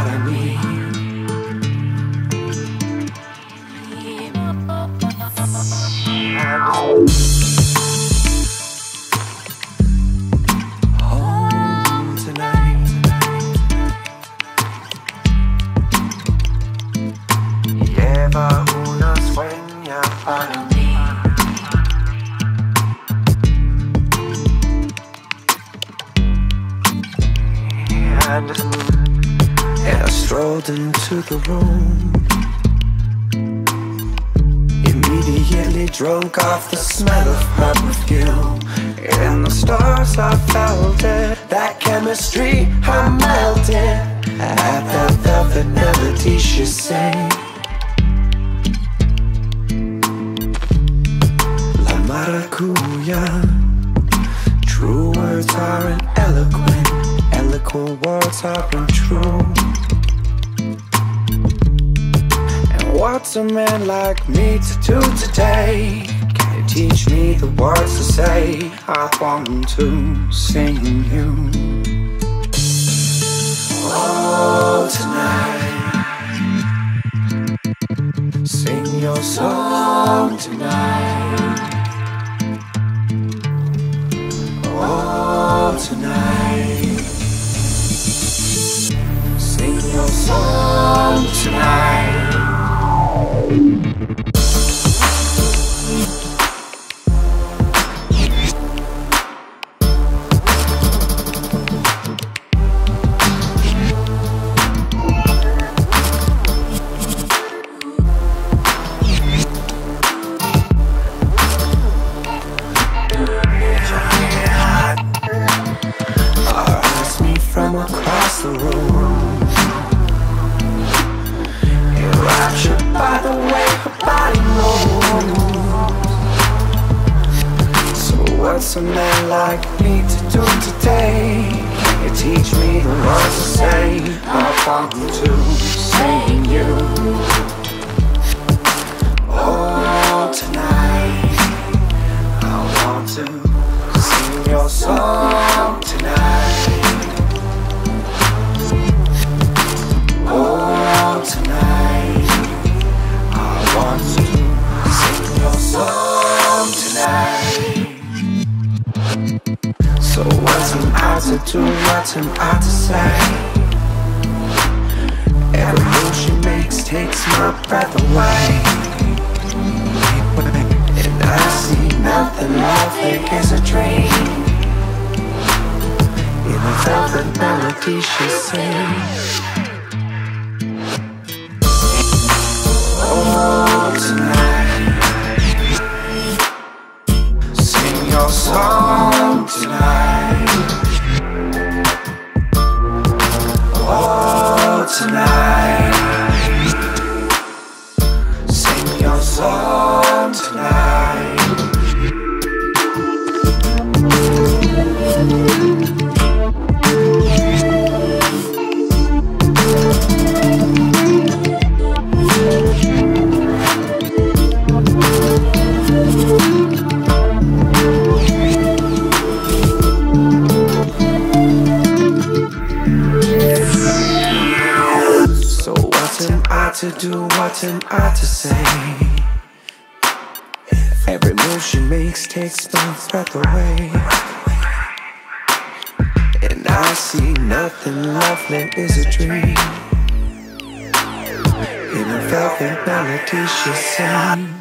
I need. Home tonight. Lleva una sueña para mí. And I strolled into the room, immediately drunk off the smell of her perfume. In the stars I felt it, that chemistry I melted at that velvet melody she sang. La maracuya, true words aren't eloquent, eloquent words are untrue. And what's a man like me to do today? Can you teach me the words to say? I want to sing you. Oh, tonight, sing your song tonight. Oh, tonight, sing your song tonight. From across the room, enraptured by the way her body moves. So what's a man like me to do today? Can you teach me the words to say? I want to sing you. Oh, tonight, I want to sing your song tonight. Oh, tonight, I want to sing your song tonight. So what's an I to do, what's an I to say? Every move she makes takes my breath away. And I see nothing, nothing is a dream. In a velvet melody she sings. Oh, tonight, sing your song tonight. Oh, tonight, sing your song tonight. To do, what am I to say? Every move she makes takes my breath away. And I see nothing, lovely is a dream. In a velvet melody she sings.